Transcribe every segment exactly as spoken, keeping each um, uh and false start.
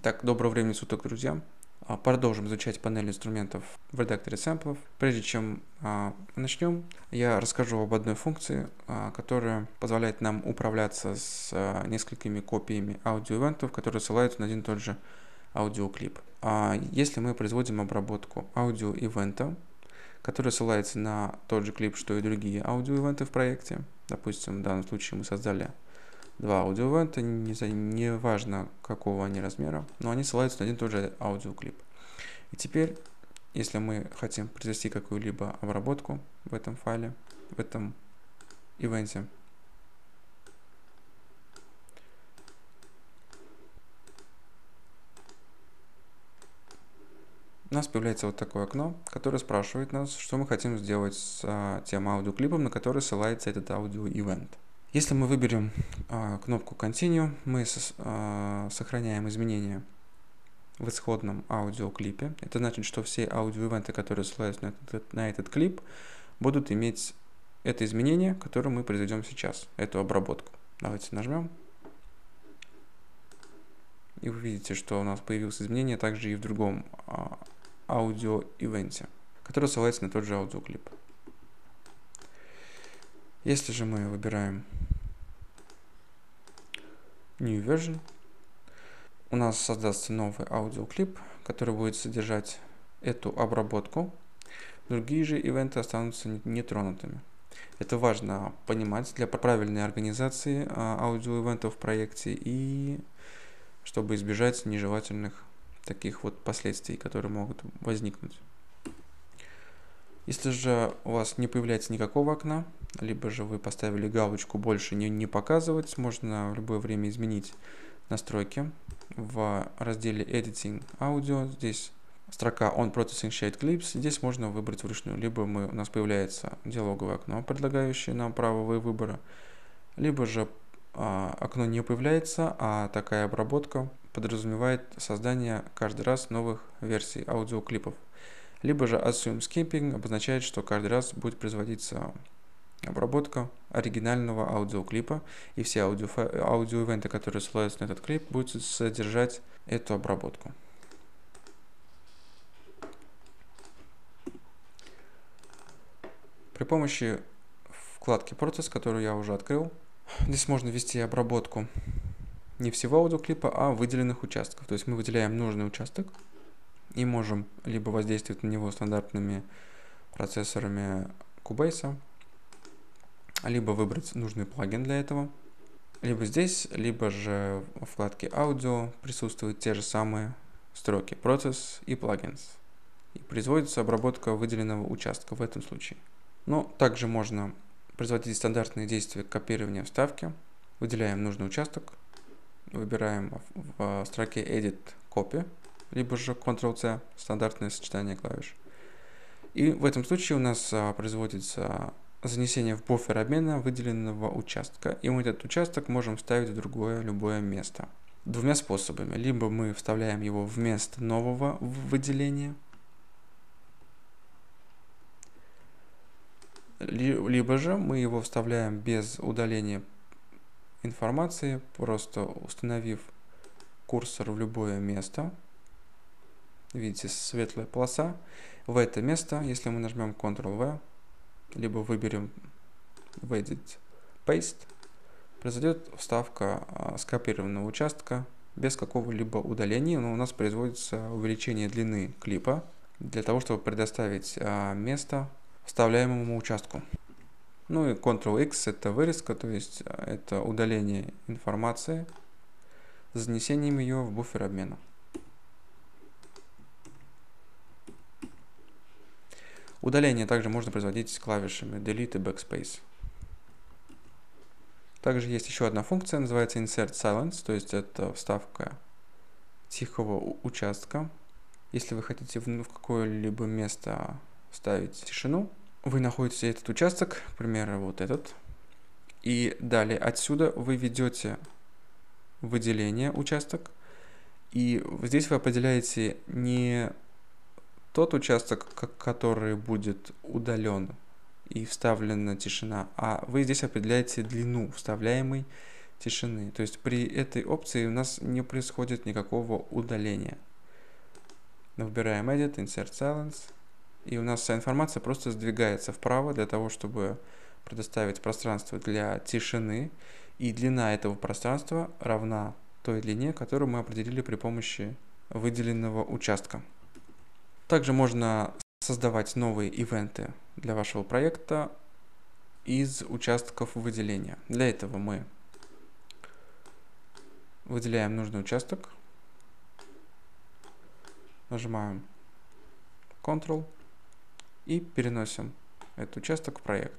Так, доброго времени суток, друзья. А, Продолжим изучать панель инструментов в редакторе сэмплов. Прежде чем а, начнем, я расскажу об одной функции, а, которая позволяет нам управляться с а, несколькими копиями аудиоивентов, которые ссылаются на один и тот же аудиоклип. А, если мы производим обработку аудиоивента, который ссылается на тот же клип, что и другие аудиоивенты в проекте, допустим, в данном случае мы создали два аудиоивента, не, не важно какого они размера, но они ссылаются на один и тот же аудиоклип. И теперь, если мы хотим произвести какую-либо обработку в этом файле, в этом ивенте, у нас появляется вот такое окно, которое спрашивает нас, что мы хотим сделать с а, тем аудиоклипом, на который ссылается этот аудиоивент. Если мы выберем а, кнопку Continue, мы со, а, сохраняем изменения в исходном аудиоклипе. Это значит, что все аудиоивенты, которые ссылаются на этот, на этот клип, будут иметь это изменение, которое мы произведем сейчас, эту обработку. Давайте нажмем. И вы видите, что у нас появилось изменение также и в другом а, аудиоивенте, который ссылается на тот же аудиоклип. Если же мы выбираем New Version, у нас создастся новый аудиоклип, который будет содержать эту обработку. Другие же ивенты останутся нетронутыми. Это важно понимать для правильной организации аудиоивентов в проекте и чтобы избежать нежелательных таких вот последствий, которые могут возникнуть. Если же у вас не появляется никакого окна, либо же вы поставили галочку «Больше не, не показывать», можно в любое время изменить настройки. В разделе Editing Audio здесь строка On Processing Shared Clips. Здесь можно выбрать вручную. Либо мы, у нас появляется диалоговое окно, предлагающее нам право выбора, либо же а, окно не появляется, а такая обработка подразумевает создание каждый раз новых версий аудиоклипов. Либо же Assume Skipping обозначает, что каждый раз будет производиться обработка оригинального аудиоклипа, и все аудио, аудиоивенты, которые ссылаются на этот клип, будут содержать эту обработку. При помощи вкладки Process, которую я уже открыл, здесь можно ввести обработку не всего аудиоклипа, а выделенных участков. То есть мы выделяем нужный участок и можем либо воздействовать на него стандартными процессорами Cubase, либо выбрать нужный плагин для этого. Либо здесь, либо же в вкладке Audio присутствуют те же самые строки Process и Plugins. И производится обработка выделенного участка в этом случае. Но также можно производить стандартные действия копирования вставки. Выделяем нужный участок, выбираем в строке Edit Copy, либо же контрол-C, стандартное сочетание клавиш. И в этом случае у нас производится занесение в буфер обмена выделенного участка, и мы этот участок можем вставить в другое любое место. Двумя способами. Либо мы вставляем его вместо нового выделения, либо же мы его вставляем без удаления информации, просто установив курсор в любое место. Видите, светлая полоса. В это место, если мы нажмем контрол-V, либо выберем в Edit Paste, произойдет вставка а, скопированного участка без какого-либо удаления, но у нас производится увеличение длины клипа для того, чтобы предоставить а, место вставляемому участку. Ну и контрол-X это вырезка, то есть это удаление информации с занесением ее в буфер обмена. Удаление также можно производить клавишами Delete и Backspace. Также есть еще одна функция, называется Insert Silence, то есть это вставка тихого участка. Если вы хотите в какое-либо место вставить тишину, вы находите этот участок, к примеру, вот этот, и далее отсюда вы ведете выделение участок, и здесь вы определяете не тот участок, который будет удален и вставлена тишина, а вы здесь определяете длину вставляемой тишины. То есть при этой опции у нас не происходит никакого удаления. Выбираем Edit, Insert Silence. И у нас вся информация просто сдвигается вправо для того, чтобы предоставить пространство для тишины. И длина этого пространства равна той длине, которую мы определили при помощи выделенного участка. Также можно создавать новые ивенты для вашего проекта из участков выделения. Для этого мы выделяем нужный участок, нажимаем контрол и переносим этот участок в проект.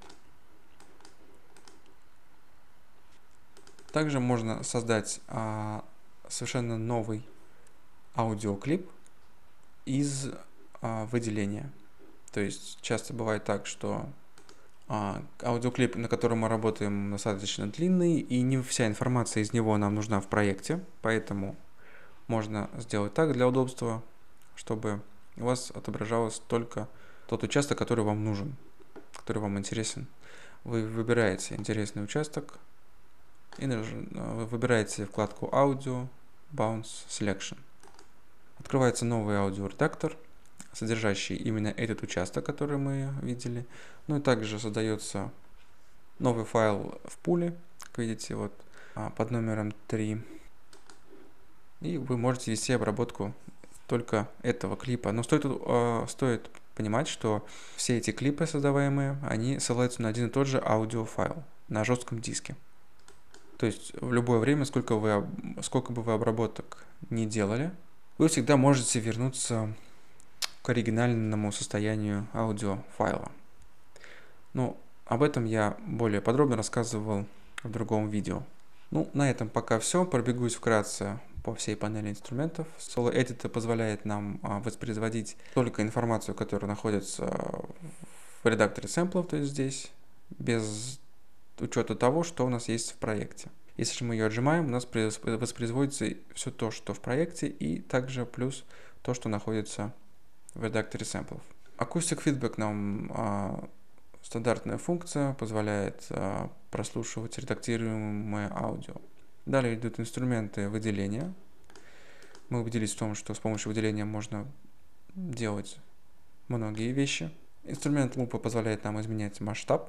Также можно создать а, совершенно новый аудиоклип из а, выделения. То есть часто бывает так, что а, аудиоклип, на котором мы работаем, достаточно длинный, и не вся информация из него нам нужна в проекте, поэтому можно сделать так для удобства, чтобы у вас отображалось только тот участок, который вам нужен, который вам интересен. Вы выбираете интересный участок и вы выбираете вкладку Audio, Bounce, Selection. Открывается новый аудиоредактор, содержащий именно этот участок, который мы видели. Ну и также создается новый файл в пуле, как видите, вот под номером три. И вы можете вести обработку только этого клипа. Но стоит, э, стоит понимать, что все эти клипы создаваемые, они ссылаются на один и тот же аудиофайл на жестком диске. То есть в любое время, сколько, вы, сколько бы вы обработок не делали, вы всегда можете вернуться к оригинальному состоянию аудиофайла. Ну, об этом я более подробно рассказывал в другом видео. Ну, на этом пока все. Пробегусь вкратце по всей панели инструментов. Solo Edit позволяет нам а, воспроизводить только информацию, которая находится в редакторе сэмплов, то есть здесь, без учета того, что у нас есть в проекте. Если же мы ее отжимаем, у нас воспроизводится все то, что в проекте, и также плюс то, что находится в редакторе сэмплов. Acoustic Feedback нам а, стандартная функция, позволяет а, прослушивать редактируемое аудио. Далее идут инструменты выделения. Мы убедились в том, что с помощью выделения можно делать многие вещи. Инструмент лупа позволяет нам изменять масштаб.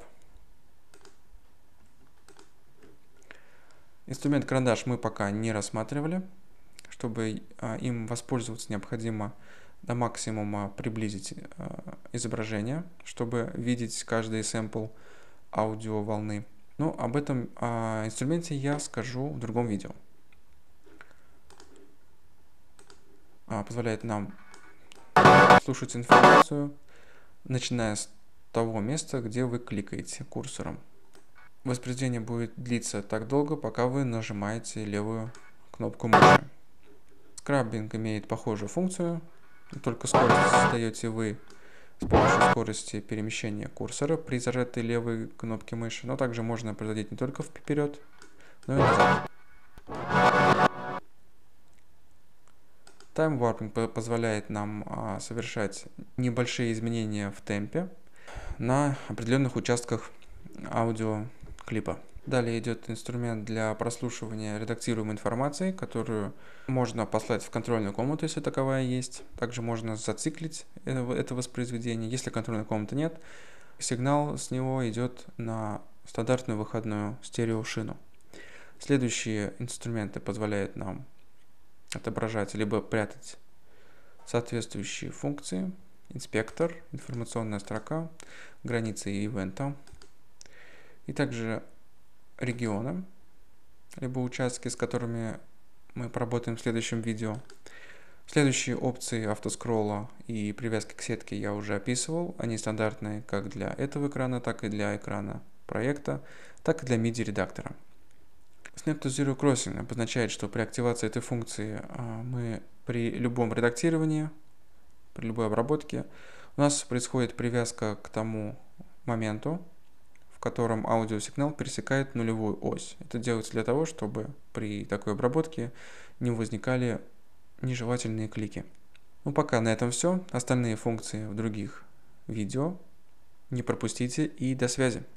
Инструмент карандаш мы пока не рассматривали. Чтобы а, им воспользоваться, необходимо до максимума приблизить а, изображение, чтобы видеть каждый сэмпл аудиоволны. Но об этом а, инструменте я скажу в другом видео. А, позволяет нам слушать информацию, начиная с того места, где вы кликаете курсором. Воспроизведение будет длиться так долго, пока вы нажимаете левую кнопку мыши. Скраббинг имеет похожую функцию, только скорость задаете вы с помощью скорости перемещения курсора при зажатой левой кнопке мыши, но также можно производить не только вперед, но и назад. Time Warping позволяет нам а, совершать небольшие изменения в темпе на определенных участках аудиоклипа. Далее идет инструмент для прослушивания редактируемой информации, которую можно послать в контрольную комнату, если таковая есть. Также можно зациклить это воспроизведение. Если контрольной комнаты нет, сигнал с него идет на стандартную выходную стереошину. Следующие инструменты позволяют нам отображать либо прятать соответствующие функции. Инспектор, информационная строка, границы ивента. И также регионы, либо участки, с которыми мы поработаем в следующем видео. Следующие опции автоскролла и привязки к сетке я уже описывал. Они стандартные как для этого экрана, так и для экрана проекта, так и для миди-редактора. Snap to Zero Crossing обозначает, что при активации этой функции мы при любом редактировании, при любой обработке, у нас происходит привязка к тому моменту, в котором аудиосигнал пересекает нулевую ось. Это делается для того, чтобы при такой обработке не возникали нежелательные клики. Ну, пока на этом все. Остальные функции в других видео. Не пропустите и до связи.